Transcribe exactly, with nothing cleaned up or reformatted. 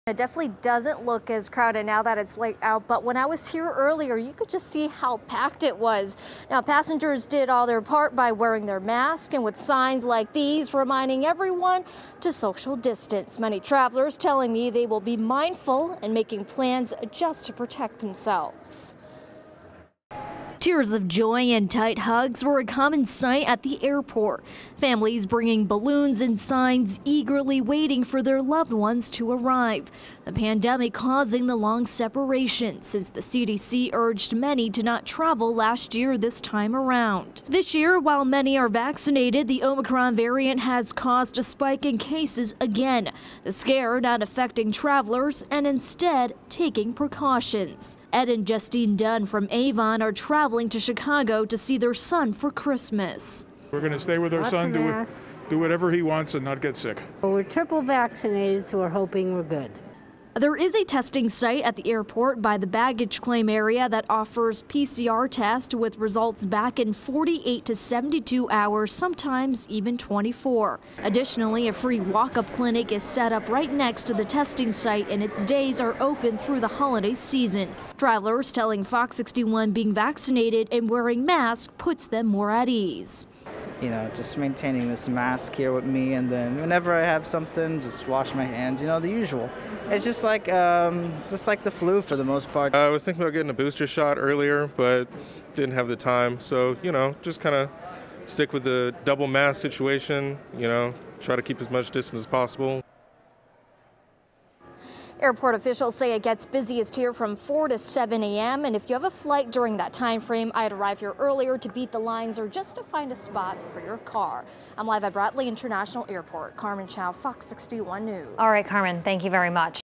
It definitely doesn't look as crowded now that it's late out, but when I was here earlier, you could just see how packed it was. Now, passengers did all their part by wearing their mask and with signs like these reminding everyone to social distance. Many travelers telling me they will be mindful and making plans just to protect themselves. Tears of joy and tight hugs were a common sight at the airport. Families bringing balloons and signs, eagerly waiting for their loved ones to arrive. The pandemic causing the long separation since the C D C urged many to not travel last year this time around. This year, while many are vaccinated, the Omicron variant has caused a spike in cases again. The scare not affecting travelers and instead taking precautions. Ed and Justine Dunn from Avon are traveling to Chicago to see their son for Christmas. We're going to stay with our Lots son, of do, it, masks. do whatever he wants and not get sick. Well, we're triple vaccinated, so we're hoping we're good. There is a testing site at the airport by the baggage claim area that offers P C R tests with results back in forty-eight to seventy-two hours, sometimes even twenty-four. Additionally, a free walk-up clinic is set up right next to the testing site, and its days are open through the holiday season. Travelers telling Fox sixty-one being vaccinated and wearing masks puts them more at ease. You know, just maintaining this mask here with me, and then whenever I have something, just wash my hands, you know, the usual. It's just like um, just like the flu for the most part. I was thinking about getting a booster shot earlier, but didn't have the time. So, you know, just kind of stick with the double mask situation, you know, try to keep as much distance as possible. Airport officials say it gets busiest here from four to seven A M and if you have a flight during that time frame, I'd arrive here earlier to beat the lines or just to find a spot for your car. I'm live at Bradley International Airport. Carmen Chow, Fox sixty-one News. All right, Carmen, thank you very much.